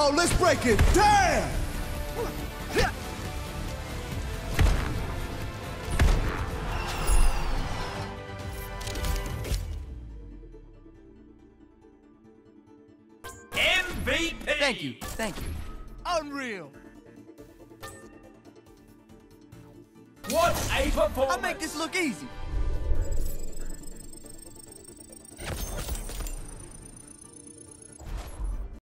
Oh, let's break it. Damn! MVP! Thank you. Unreal. What a performance! I make this look easy.